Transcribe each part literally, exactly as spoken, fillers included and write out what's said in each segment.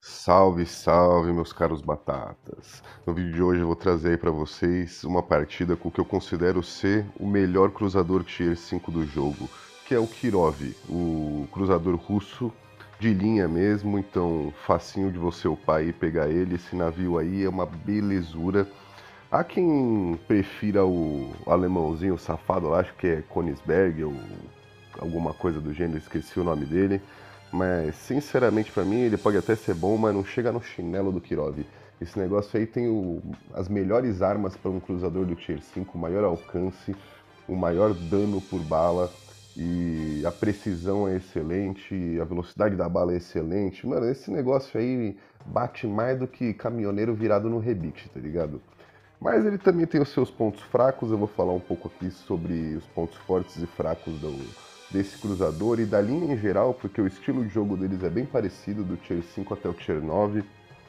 Salve, salve, meus caros batatas! No vídeo de hoje eu vou trazer aí para vocês uma partida com o que eu considero ser o melhor cruzador Tier cinco do jogo, que é o Kirov, o cruzador russo de linha mesmo, então facinho de você upar e pegar ele. Esse navio aí é uma belezura. Há quem prefira o alemãozinho safado lá, acho que é Königsberg ou alguma coisa do gênero, esqueci o nome dele. Mas, sinceramente, pra mim, ele pode até ser bom, mas não chega no chinelo do Kirov. Esse negócio aí tem o- as melhores armas para um cruzador do Tier cinco, o maior alcance, o maior dano por bala, e a precisão é excelente, a velocidade da bala é excelente. Mano, esse negócio aí bate mais do que caminhoneiro virado no rebite, tá ligado? Mas ele também tem os seus pontos fracos. Eu vou falar um pouco aqui sobre os pontos fortes e fracos do, desse cruzador e da linha em geral, porque o estilo de jogo deles é bem parecido, do Tier cinco até o Tier nove.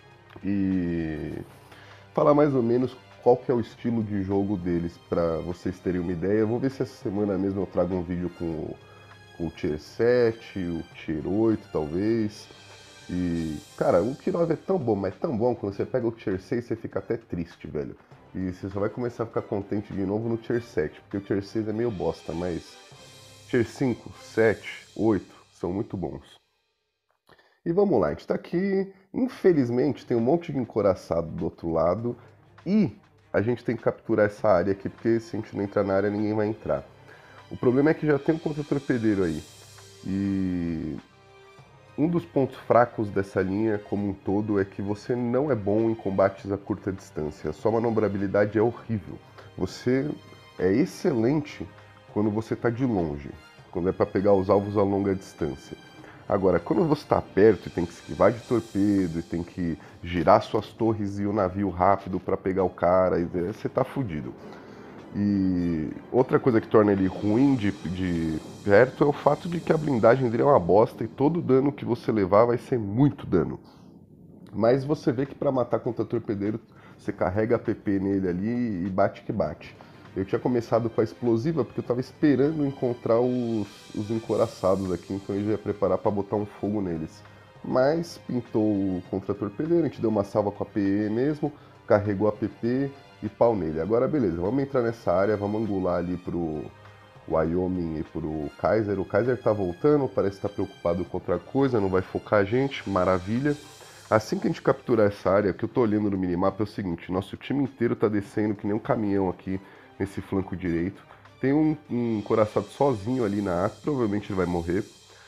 E falar mais ou menos qual que é o estilo de jogo deles, para vocês terem uma ideia. Eu vou ver se essa semana mesmo eu trago um vídeo com, o- com o Tier sete, o Tier oito talvez. E, cara, o Tier nove é tão bom, mas tão bom, quando você pega o Tier seis você fica até triste, velho. E você só vai começar a ficar contente de novo no Tier sete, porque o Tier seis é meio bosta, mas Tier cinco, sete, oito são muito bons. E vamos lá, a gente tá aqui, infelizmente tem um monte de encoraçado do outro lado e a gente tem que capturar essa área aqui, porque se a gente não entrar na área ninguém vai entrar. O problema é que já tem um contra-torpedeiro aí. E um dos pontos fracos dessa linha como um todo é que você não é bom em combates a curta distância. A sua manobrabilidade é horrível. Você é excelente quando você está de longe, quando é para pegar os alvos a longa distância. Agora, quando você está perto e tem que esquivar de torpedo, e tem que girar suas torres e o navio rápido para pegar o cara, você está fudido. E outra coisa que torna ele ruim de, de perto é o fato de que a blindagem dele é uma bosta e todo dano que você levar vai ser muito dano. Mas você vê que para matar contra torpedeiro, você carrega a P P nele ali e bate que bate. Eu tinha começado com a explosiva porque eu estava esperando encontrar os, os encoraçados aqui, então eu já ia preparar para botar um fogo neles. Mas pintou o contra-torpedeiro, a gente deu uma salva com a P E mesmo, carregou a P P e pau nele. Agora beleza, vamos entrar nessa área, vamos angular ali pro Wyoming e pro Kaiser. O Kaiser tá voltando, parece estar tá preocupado com outra coisa, não vai focar a gente, maravilha. Assim que a gente capturar essa área, que eu tô olhando no minimapa é o seguinte, nosso time inteiro tá descendo que nem um caminhão aqui nesse flanco direito. Tem um, um coraçado sozinho ali na A, provavelmente ele vai morrer.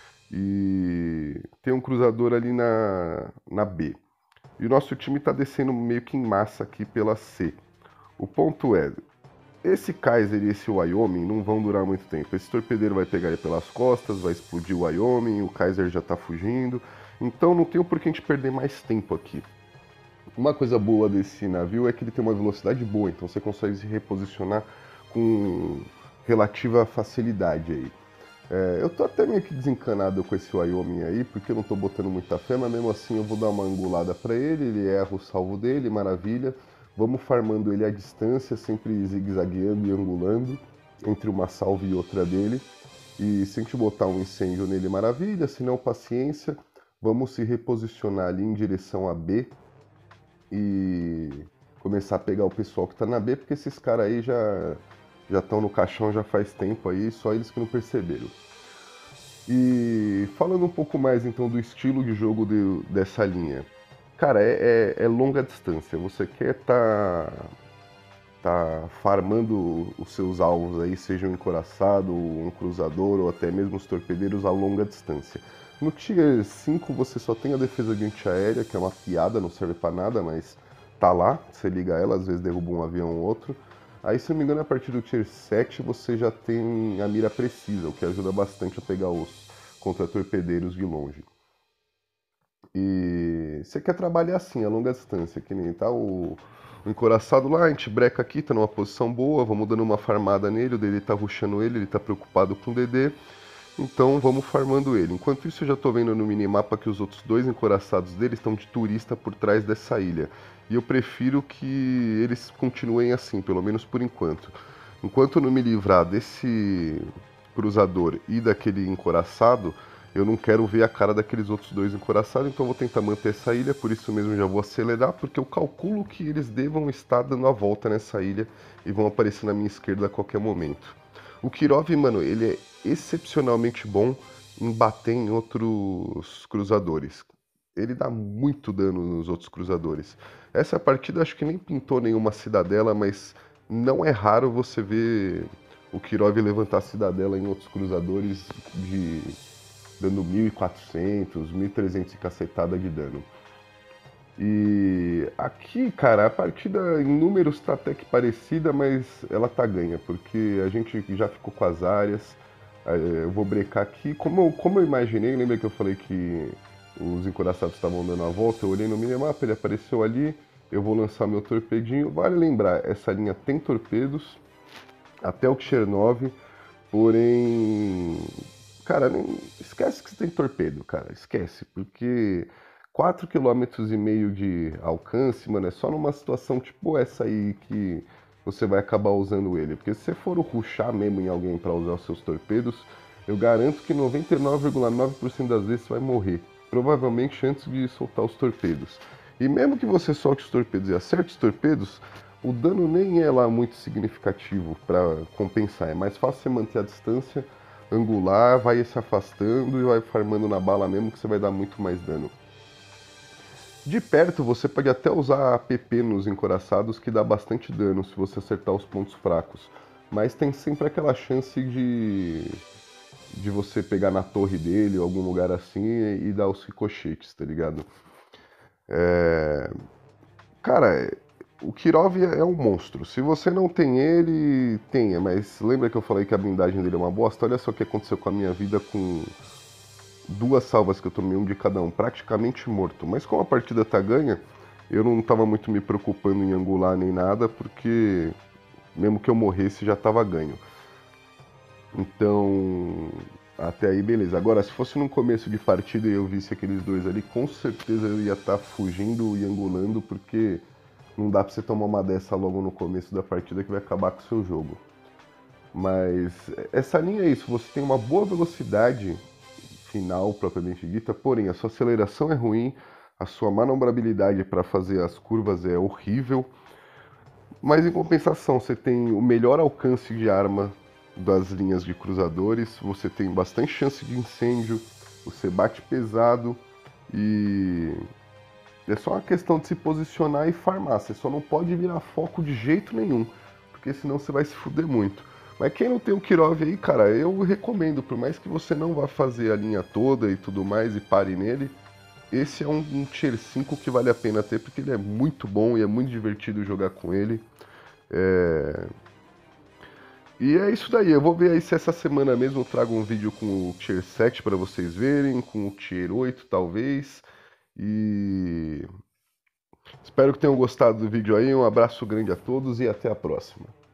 E tem um cruzador ali na, na B. E o nosso time tá descendo meio que em massa aqui pela C. O ponto é, esse Kaiser e esse Wyoming não vão durar muito tempo. Esse torpedeiro vai pegar ele pelas costas, vai explodir o Wyoming, o Kaiser já tá fugindo. Então não tem por que a gente perder mais tempo aqui. Uma coisa boa desse navio é que ele tem uma velocidade boa, então você consegue se reposicionar com relativa facilidade aí. É, eu tô até meio que desencanado com esse Wyoming aí, porque eu não tô botando muita fé, mas mesmo assim eu vou dar uma angulada para ele, ele erra o salvo dele, maravilha. Vamos farmando ele à distância, sempre zigue-zagueando e angulando entre uma salve e outra dele. E se a gente botar um incêndio nele, maravilha, se não, paciência. Vamos se reposicionar ali em direção a B e começar a pegar o pessoal que tá na B, porque esses caras aí já já estão no caixão já faz tempo aí, só eles que não perceberam. E falando um pouco mais então do estilo de jogo de, dessa linha. Cara, é, é, é longa distância. Você quer tá, tá farmando os seus alvos aí, seja um encoraçado, um cruzador ou até mesmo os torpedeiros a longa distância. No Tier cinco você só tem a defesa de antiaérea, que é uma piada, não serve pra nada, mas tá lá, você liga ela, às vezes derruba um avião ou outro. Aí, se não me engano, a partir do Tier sete você já tem a mira precisa, o que ajuda bastante a pegar os contra-torpedeiros de longe. E você quer trabalhar assim, a longa distância, que nem tá o, o encoraçado lá, a gente breca aqui, tá numa posição boa, vamos dando uma farmada nele, o D D tá rushando ele, ele tá preocupado com o D D, então vamos farmando ele. Enquanto isso eu já tô vendo no minimapa que os outros dois encoraçados dele estão de turista por trás dessa ilha. E eu prefiro que eles continuem assim, pelo menos por enquanto. Enquanto eu não me livrar desse cruzador e daquele encoraçado, eu não quero ver a cara daqueles outros dois encouraçados, então eu vou tentar manter essa ilha, por isso mesmo já vou acelerar, porque eu calculo que eles devam estar dando a volta nessa ilha e vão aparecer na minha esquerda a qualquer momento. O Kirov, mano, ele é excepcionalmente bom em bater em outros cruzadores. Ele dá muito dano nos outros cruzadores. Essa partida acho que nem pintou nenhuma cidadela, mas não é raro você ver o Kirov levantar a cidadela em outros cruzadores de dando mil e quatrocentos, mil e trezentos e cacetada de dano. E aqui, cara, a partida em números tá até que parecida, mas ela tá ganha, porque a gente já ficou com as áreas. É, eu vou brecar aqui. Como eu, como eu imaginei, lembra que eu falei que os encoraçados estavam dando a volta? Eu olhei no minimapa, ele apareceu ali. Eu vou lançar meu torpedinho. Vale lembrar, essa linha tem torpedos, até o Chernobyl, porém, cara, nem esquece que você tem torpedo, cara, esquece, porque quatro quilômetros e meio de alcance, mano, é só numa situação tipo essa aí que você vai acabar usando ele, porque se você for rushar mesmo em alguém para usar os seus torpedos, eu garanto que noventa e nove vírgula nove por cento das vezes você vai morrer, provavelmente antes de soltar os torpedos. E mesmo que você solte os torpedos e acerte os torpedos, o dano nem é lá muito significativo para compensar. É mais fácil você manter a distância, angular, vai se afastando e vai farmando na bala mesmo que você vai dar muito mais dano. De perto você pode até usar a P P nos encoraçados que dá bastante dano se você acertar os pontos fracos. Mas tem sempre aquela chance de, de você pegar na torre dele ou algum lugar assim e dar os ricochetes, tá ligado? É... Cara, o Kirov é um monstro. Se você não tem ele, tenha. Mas lembra que eu falei que a blindagem dele é uma bosta? Olha só o que aconteceu com a minha vida com duas salvas que eu tomei, um de cada um, praticamente morto. Mas como a partida tá ganha, eu não tava muito me preocupando em angular nem nada, porque mesmo que eu morresse já tava ganho. Então, até aí beleza. Agora, se fosse num começo de partida e eu visse aqueles dois ali, com certeza eu ia estar fugindo e angulando, porque não dá pra você tomar uma dessa logo no começo da partida que vai acabar com o seu jogo. Mas essa linha é isso, você tem uma boa velocidade final propriamente dita, porém a sua aceleração é ruim, a sua manobrabilidade para fazer as curvas é horrível, mas em compensação você tem o melhor alcance de arma das linhas de cruzadores, você tem bastante chance de incêndio, você bate pesado e é só uma questão de se posicionar e farmar, você só não pode virar foco de jeito nenhum, porque senão você vai se fuder muito. Mas quem não tem o Kirov aí, cara, eu recomendo, por mais que você não vá fazer a linha toda e tudo mais e pare nele, esse é um, um Tier cinco que vale a pena ter, porque ele é muito bom e é muito divertido jogar com ele. É... E é isso daí, eu vou ver aí se essa semana mesmo eu trago um vídeo com o Tier sete para vocês verem, com o Tier oito talvez, e... espero que tenham gostado do vídeo aí, um abraço grande a todos e até a próxima.